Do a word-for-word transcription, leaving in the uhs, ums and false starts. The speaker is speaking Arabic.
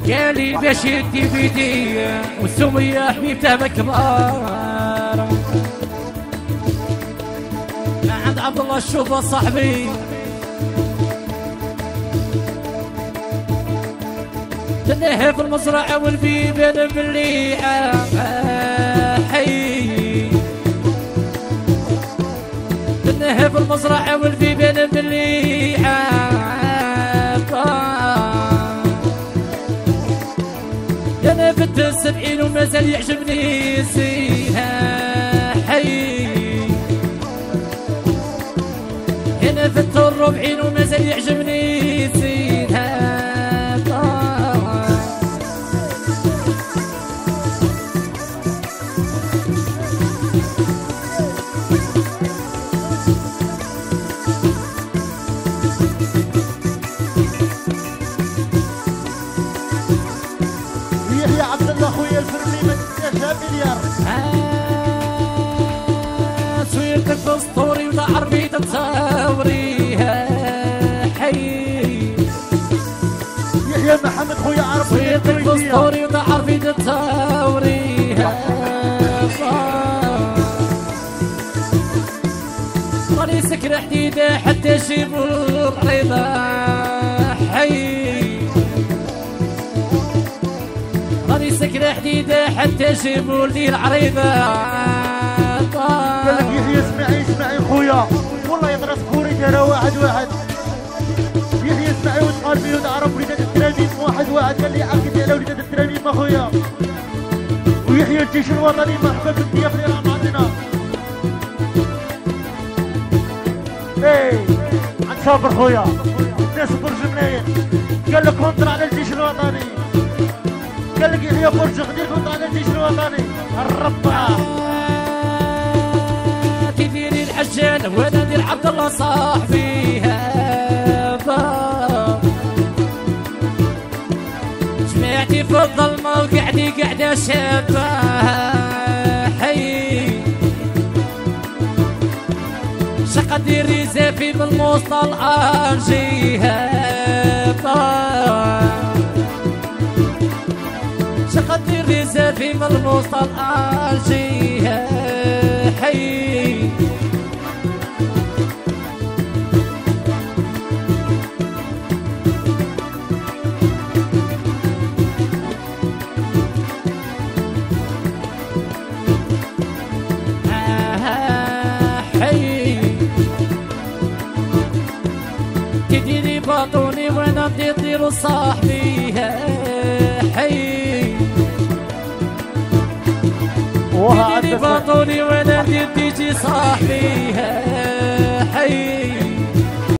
قالي باش يدي بيدي والسمية حبيبته بكبار عند عبد الله الشوفة صاحبي تنهي في المزرعة والبيبان باللي حي تنهي في المزرعة والبيبان باللي انا فت السبعين ومازال يعجبني سيها حي انا فت الربعين ومازال يعجبني سيها يا عبد الله خويا الفرمي ما تنساش مليار سويرتك الاسطوري ولا عربي تصاوريها حي يحيى محمد خويا عربي سويرتك الاسطوري ولا عربي تصاوريها راني سكر حديده حتى يجيبوا الرضا حي راني سكرة حديدة حتى يجيبوا لي العريضة قال لك يحيى اسمعي اسمعي خويا والله يضرب كوري ترى واحد واحد يحيى اسمعي وتقال بي ونعرف وليدات الترانيم واحد واحد قال لي عاكد على وليدات الترانيم اخويا ويحيى الجيش الوطني مرحبا بالضياف اللي راه معطينا ايه عند صابر خويا الناس برج مناير قال لك كونتر على الجيش الوطني قال لك يحيى برج غدير كنت على الجيش الوطني الربعه تديري الحجان وانا ندير عبد الله صاحبي هذا جماعتي في الظلمه وقعدي قاعده شابه حي شقه ديري زافي من الموصل امشي هذا شقدي الرزافي من الموصل آجيها حي حي تديري باطوني وانا تطير صاحبي حي تديري باطوني وانا تيجي صاحبي